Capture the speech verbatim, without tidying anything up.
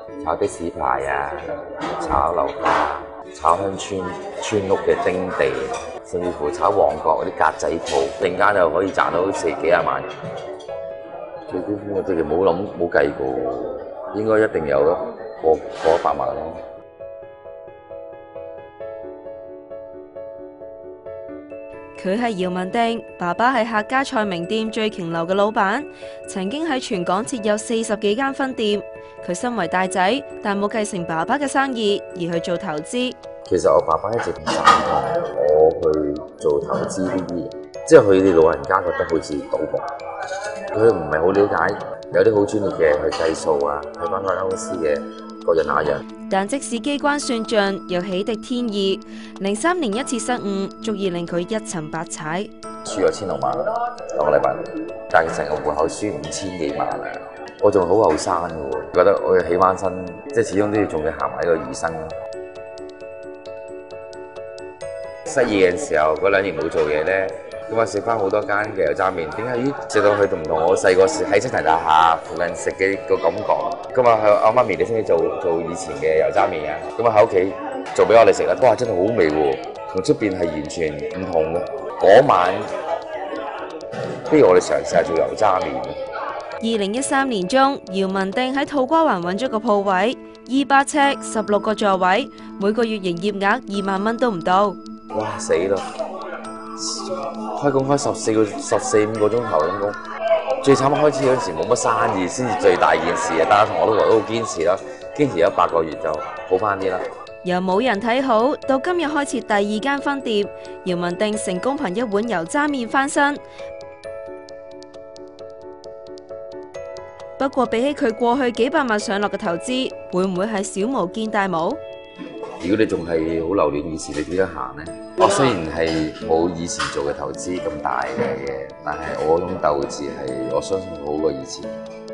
炒的士牌啊，炒樓價，炒鄉村村屋嘅丁地，甚至乎炒旺角嗰啲格仔鋪，突然間就可以賺到四幾廿萬。最高峰我直情冇諗冇計過，應該一定有咯，過過一百萬咯。 佢係姚文定，爸爸係客家菜名店醉瓊樓嘅老闆，曾經喺全港設有四十幾間分店。佢身為大仔，但冇繼承爸爸嘅生意，而去做投資。 其實我爸爸一直唔贊同我去做投資呢啲嘢，即係佢哋老人家覺得好似賭博，佢唔係好了解有啲好專業嘅去計數啊，睇翻間公司嘅各樣那樣。 但即使機關算盡，又豈敵天意？零三年一次失誤，足以令佢一沉百踩。 輸咗千六萬兩個禮拜，但係成個戶口輸五千幾萬啊！我仲好後生嘅喎，覺得我要起翻身，即係始終都要仲要行埋呢個餘生。失業嘅時候嗰兩年冇做嘢咧，咁啊食翻好多間嘅油渣麵，點解咦食到佢同唔同我細個時喺七層大廈附近食嘅個感覺？咁啊，我媽咪你先至做做以前嘅油渣麵啊，咁啊喺屋企做俾我哋食啊，哇真係好味喎，同出邊係完全唔同嘅。嗰晚不如我哋嘗試下做油渣麵。 二零一三年中，姚文定喺土瓜灣揾咗個鋪位，二百尺，十六個座位，每個月營業額二萬蚊都唔到。 哇死啦！開工開十四個十四五個鐘頭咁工，最慘開始嗰陣時冇乜生意，先至最大件事啊！大家同我都話都好堅持啦，堅持咗八個月就好翻啲啦。 由冇人睇好，到今日開設第二間分店，姚文定成功憑一碗油渣麵翻身。不過比起佢過去幾百萬上落嘅投資，會唔會係小巫見大巫？ 如果你仲係好留戀以前，你點樣行呢？我雖然係冇以前做嘅投資咁大嘅嘢，但係我嗰種鬥志係我相信好過以前。